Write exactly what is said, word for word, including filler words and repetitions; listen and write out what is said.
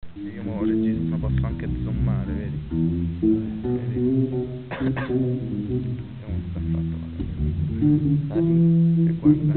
Io mo registro, ma posso anche zoomare, vedi? Vedi? Vediamo come sta fatto, guarda. Ah sì? E guarda.